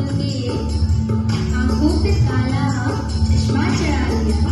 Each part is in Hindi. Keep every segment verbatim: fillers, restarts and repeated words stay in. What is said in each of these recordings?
के आंखों पे काला चश्मा चढ़ा लिया।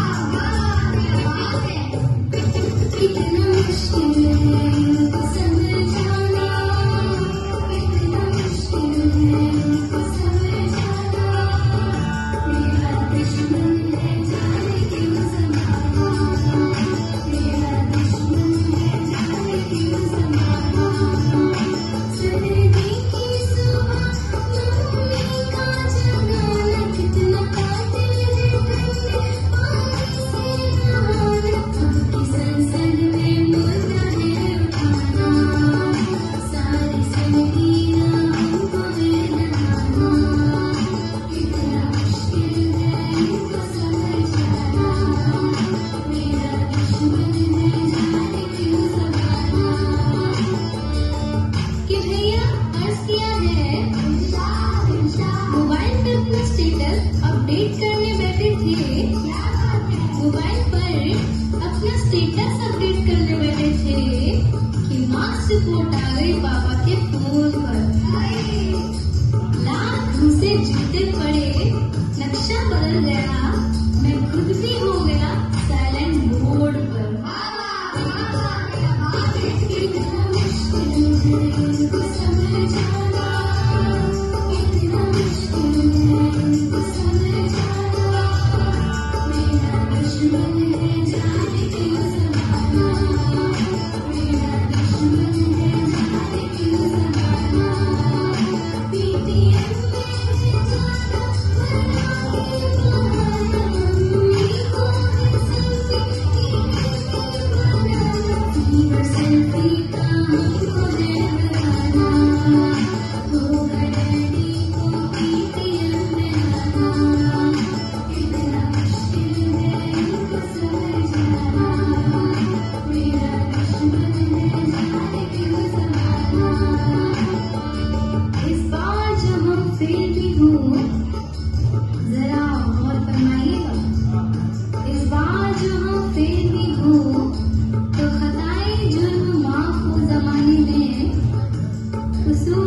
कितना मुश्किल है इनको समझाना, कितना मुश्किल है इनको समझाना। मेरा दुश्मन है जाने क्यों संभाला, मेरा दुश्मन है जाने क्यों संभाला। सर्दी की सुबह मम्मी का जगाना, कितना कातिल है ठंडे पानी से नहाना। आपकी संसद में मुद्दा है उठाना, सारी सर्दियाँ हमको है नहाना। कितना मुश्किल है इनको समझाना, मेरा दुश्मन है जाने क्यों संभाला। कि भैया अर्ज किया है, मोबाइल पे अपना स्टेटस अपडेट करने बैठे थे। मोबाइल पर अपना स्टेटस अपडेट करने बैठे थे कि मार्क्स रिपोर्ट आ गई पापा के फोन पर। लाख घूसे जूते पड़े, नक्शा बदल गया, मैं खुद भी हो गया साइलेंट मोड पर। कितना मुश्किल है इनको समझाना, कितना मुश्किल है इनको समझाना। मेरा दुश्मन है जाने क्यों संभाला, मेरा दुश्मन है जाने क्यों संभाला। पीटीएम में जाना बना के बनाना, मम्मी को है सेल्फी बनाना। फीवर सेल्फी का हमको है बनाना, होगा डैडी को पीटीएम में आना। कितना मुश्किल है इनको समझाना, मेरा दुश्मन है जाने क्यों संभाला। इस बार जब हम फेल भी हों, जरा गौर फरमाइएगा। इस बार जब हम फेल भी हों, तो खताएं जुर्म माफ हो जमाने में, कसूर